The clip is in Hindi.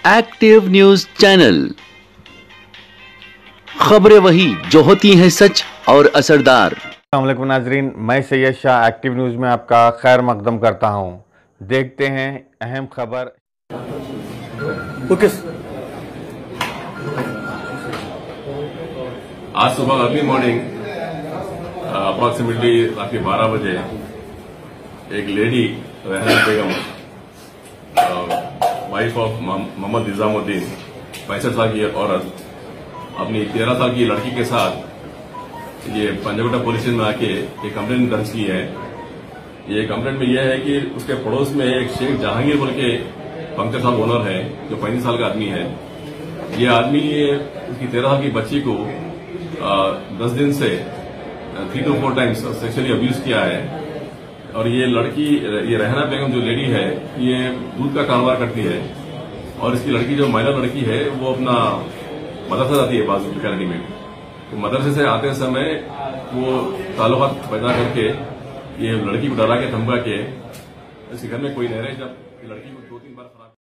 Active news channel. खबरें वही जो होती हैं सच और असरदार। अस्सलाम वालेकुम नाजरीन, मैं सैयद शाह एक्टिव न्यूज़ में आपका खैर मकदम करता हूं। देखते हैं अहम खबर। आज सुबह अर्ली मॉर्निंग अप्रॉक्सीमेटली रात के 12 बजे एक lady Rehana Begum wife of Mohammad Nizamuddin 65 साल की औरत अपनी 13 साल की लड़की के साथ ये पंजागुट्टा पुलिस स्टेशन में आके एक कंप्लेंट दर्ज की है। ये कंप्लेंट में यह है कि उसके पड़ोस में एक शेख जहांगीर बोल के पंक्चर शॉप ओनर है जो 35 साल का आदमी है। ये आदमी उसकी 13 साल की बच्ची को 10 दिन से 3 to 4 टाइम्स सेक्सुअली अब्यूज किया है। और ये लड़की, ये रहना बेगम जो लेडी है, ये दूध का कारोबार करती है और इसकी लड़की जो माइनर लड़की है वो अपना मदरसा जाती है बाजू लोकेलिटी में। तो मदरसे से आते समय वो ताल्लुकात पैदा करके ये लड़की को डरा के धमका के इसके घर में कोई नहीं रहे। जब लड़की को 2-3 बार